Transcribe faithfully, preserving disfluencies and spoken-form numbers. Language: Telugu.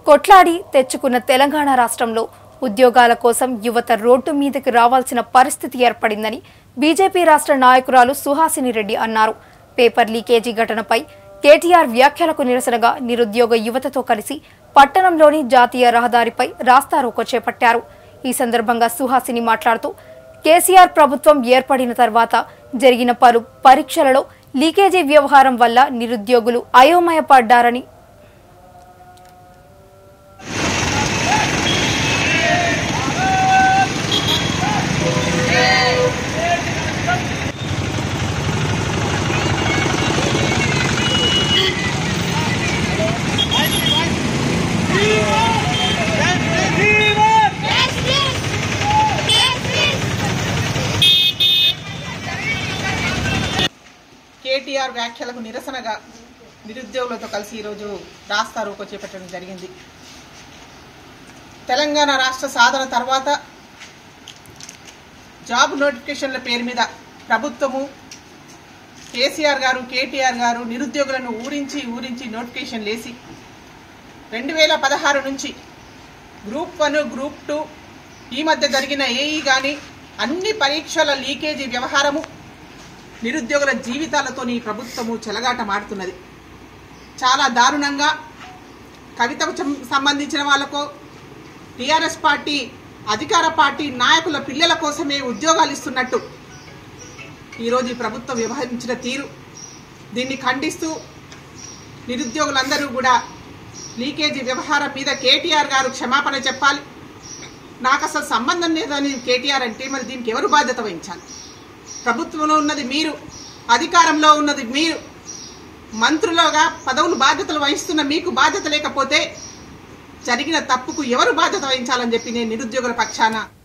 కొట్లాడి తెచ్చుకున్న తెలంగాణ రాష్ట్రంలో ఉద్యోగాల కోసం యువత రోడ్డు మీదకి రావాల్సిన పరిస్థితి ఏర్పడిందని బీజేపీ రాష్ట్ర నాయకురాలు సుహాసిని రెడ్డి అన్నారు. పేపర్ లీకేజీ ఘటనపై కేటీఆర్ వ్యాఖ్యలకు నిరసనగా నిరుద్యోగ యువతతో కలిసి పట్టణంలోని జాతీయ రహదారిపై రాస్తారోకో చేపట్టారు. ఈ సందర్భంగా సుహాసిని మాట్లాడుతూ కేసీఆర్ ప్రభుత్వం ఏర్పడిన తర్వాత జరిగిన పలు పరీక్షలలో లీకేజీ వ్యవహారం వల్ల నిరుద్యోగులు అయోమయపడ్డారని కేటీఆర్ వ్యాఖ్యలకు నిరసనగా నిరుద్యోగులతో కలిసి ఈరోజు రాస్తారోకో చేపట్టడం జరిగింది. తెలంగాణ రాష్ట్ర సాధన తర్వాత జాబ్ నోటిఫికేషన్ల పేరు మీద ప్రభుత్వము కేసీఆర్ గారు కేటీఆర్ గారు నిరుద్యోగులను ఊరించి ఊరించి నోటిఫికేషన్లు వేసి రెండు వేల పదహారు నుంచి గ్రూప్ వన్ గ్రూప్ టూ ఈ మధ్య జరిగిన ఏఈ కానీ అన్ని పరీక్షల లీకేజీ వ్యవహారము నిరుద్యోగుల జీవితాలతో ఈ ప్రభుత్వము చెలగాటమాడుతున్నది. చాలా దారుణంగా కవితకు సంబంధించిన వాళ్ళకు టీఆర్ఎస్ పార్టీ అధికార పార్టీ నాయకుల పిల్లల కోసమే ఉద్యోగాలు ఇస్తున్నట్టు ఈరోజు ఈ ప్రభుత్వం వ్యవహరించిన తీరు, దీన్ని ఖండిస్తూ నిరుద్యోగులందరూ కూడా లీకేజీ వ్యవహారం మీద కేటీఆర్ గారు క్షమాపణ చెప్పాలి. నాకు అసలు సంబంధం లేదని కేటీఆర్ అంటే మరి దీనికి ఎవరు బాధ్యత వహించాలి? ప్రభుత్వంలో ఉన్నది మీరు, అధికారంలో ఉన్నది మీరు, మంత్రులుగా పదవులు బాధ్యతలు వహిస్తున్న మీకు బాధ్యత లేకపోతే జరిగిన తప్పుకు ఎవరు బాధ్యత వహించాలని చెప్పి నేను నిరుద్యోగుల పక్షాన